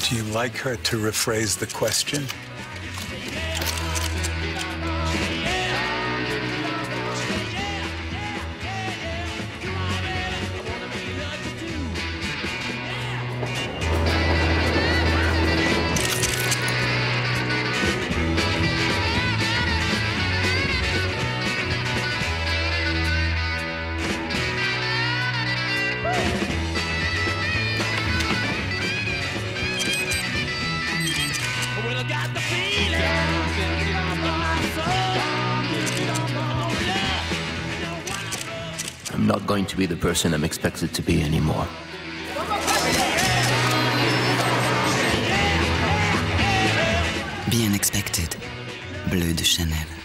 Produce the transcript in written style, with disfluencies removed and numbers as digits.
Would you like her to rephrase the question? I'm not going to be the person I'm expected to be anymore. Bien expected. Bleu de Chanel.